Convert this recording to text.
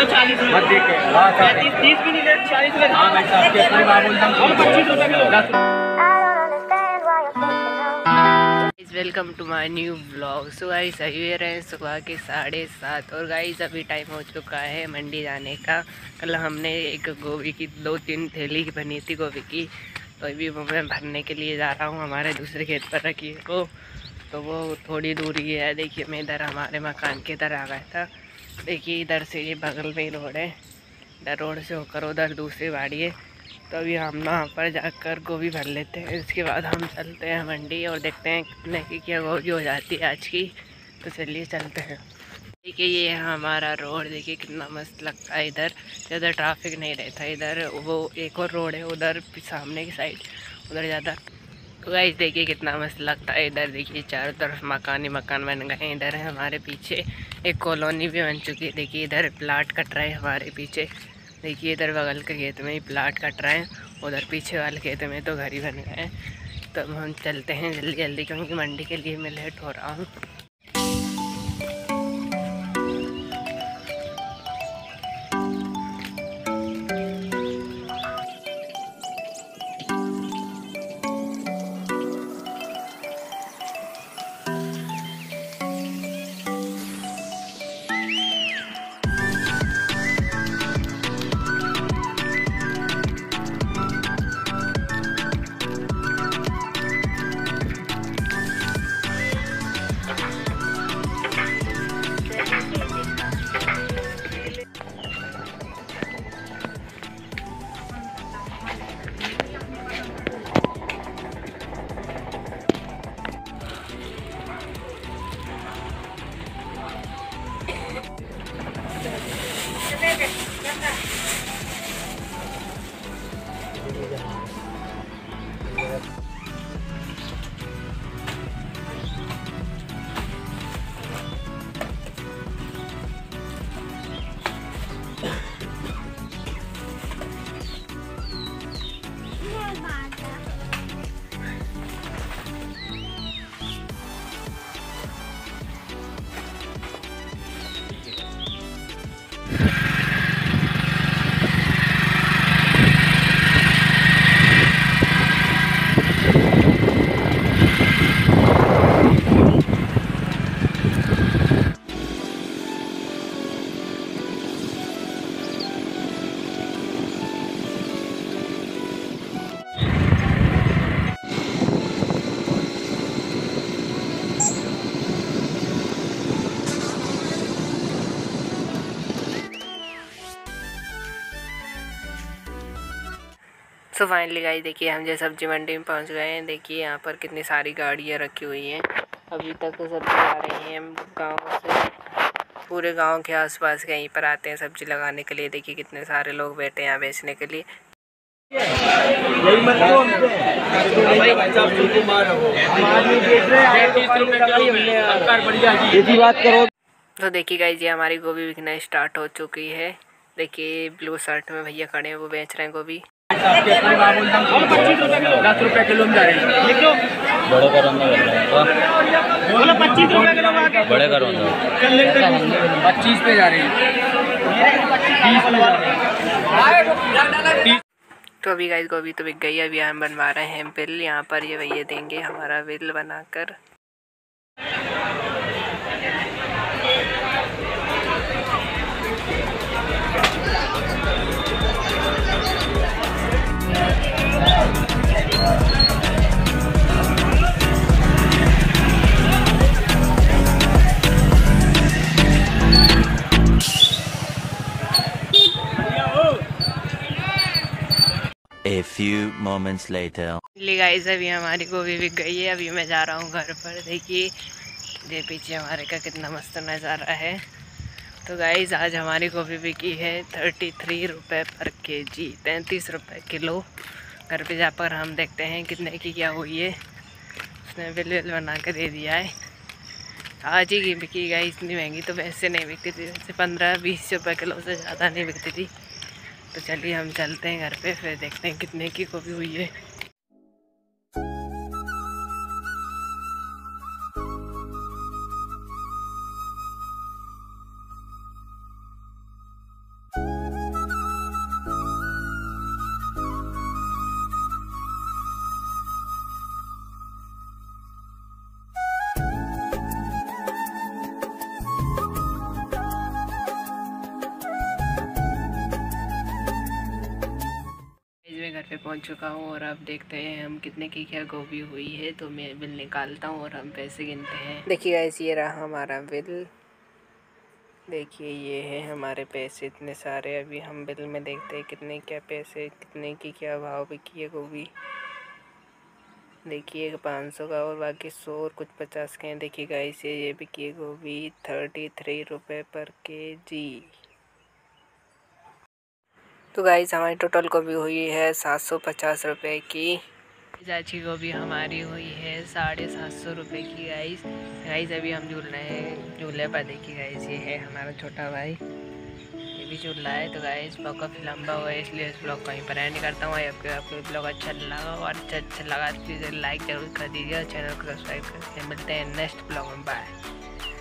मत देखे 30 भी नहीं ले 40 ले। हाँ भाई साहब के पूरी बात बोलता हूँ 25 रुपए kilo. Welcome to my new blog. So guys सवेरे हैं सुबह के 7:30 और गाइस अभी टाइम हो चुका है मंडी जाने का। कल हमने एक गोभी की 2-3 थैली बनी थी गोभी की, तो अभी वो मैं भरने के लिए जा रहा हूँ। हमारे दूसरे खेत पर रखी है वो, तो वो थोड़ी दूरी है। देखिए मैं इधर हमारे मकान के इधर आ गया था। देखिए इधर से ये बगल में ही रोड है, इधर रोड से होकर उधर दूसरी बाड़ी है। तो अभी हम वहाँ पर जाकर गोभी भर लेते हैं, इसके बाद हम चलते हैं मंडी और देखते हैं कितने की क्या गोभी हो जाती है आज की। तो चलिए चलते हैं। देखिए ये है हमारा रोड, देखिए कितना मस्त लगता है। इधर ज़्यादा ट्रैफिक नहीं रहता, इधर वो एक और रोड है उधर सामने की साइड, उधर ज़्यादा। तो गाइस देखिए कितना मस्त लगता है। इधर देखिए चारों तरफ मकान ही मकान बन गए हैं। इधर है हमारे पीछे एक कॉलोनी भी बन चुकी है। देखिए इधर प्लाट कट रहा है हमारे पीछे। देखिए इधर बगल के खेत में ही प्लाट कट रहे हैं, उधर पीछे वाले खेत में तो घर ही बन गए हैं। तो अब हम चलते हैं जल्दी जल्दी, क्योंकि मंडी के लिए मैं लेट हो रहा हूँ। सो फाइनली गाइस देखिए हम जो सब्जी मंडी में पहुंच गए हैं। देखिए यहाँ पर कितनी सारी गाड़ियाँ रखी हुई हैं। अभी तक तो सब्जी आ रही हैं गाँव से, पूरे गांव के आसपास के यहीं पर आते हैं सब्जी लगाने के लिए। देखिए कितने सारे लोग बैठे हैं यहाँ बेचने के लिए। तो देखिए गाइस ये हमारी गोभी बिकना स्टार्ट हो चुकी है। देखिए ब्लू शर्ट में भैया खड़े हैं, वो बेच रहे हैं गोभी। 10 रुपए किलो में जा रहे हैं। बड़े करो बोलो 25 रुपए किलो बड़े करो 25 पे जा रहे हैं। 20 तो अभी गाइस गोभी तो बिक गई है। अभी हम बनवा रहे हैं बिल। यहाँ पर ये भैया देंगे हमारा बिल बनाकर। A few moments later. Guys अभी हमारी गोभी बिक गई है। अभी मैं जा रहा हूँ घर पर। देखिए ये पीछे हमारे का कितना मस्त नज़ारा है। तो गाइस आज हमारी गोभी बिकी है 33 रुपये पर केजी, 33 रुपये किलो। घर पे जाकर हम देखते हैं कितने की क्या हुई है। उसने बिल बना के दे दिया है। आज ही बिकी गाइस, इतनी महंगी तो वैसे नहीं बिकती थी, वैसे 15-20 रुपये किलो से ज़्यादा नहीं बिकती थी। तो चलिए हम चलते हैं घर पे, फिर देखते हैं कितने की गोभी हुई है। पहुंच चुका हूं और अब देखते हैं हम कितने की क्या गोभी हुई है। तो मैं बिल निकालता हूं और हम पैसे गिनते हैं। देखिए गाइस, ये रहा हमारा बिल। देखिए ये है हमारे पैसे इतने सारे। अभी हम बिल में देखते हैं कितने क्या पैसे, कितने की क्या भाव बिकी है गोभी। देखिए 500 का और बाकी 100 और कुछ 50 के हैं। देखिए गाइस, ये बिकी है गोभी 33 रुपये पर केजी। तो गाइस हमारी टोटल गोभी हुई है 750 रुपये की। चाची गोभी हमारी हुई है 750 रुपये की। गाइस अभी हम झूल रहे हैं झूले पर। देखिए गाइस, ये है हमारा छोटा भाई, ये भी झूल रहा है। तो गाइस ब्लॉग काफ़ी लंबा हुआ है, इसलिए इस ब्लॉग को यहीं पर एंड करता हूँ। आपको ब्लॉग अच्छा लगा और अच्छा लगा तो प्लीज़ लाइक जरूर कर दीजिए और चैनल को सब्सक्राइब करके मिलते हैं नेक्स्ट ब्लॉग में। बाय।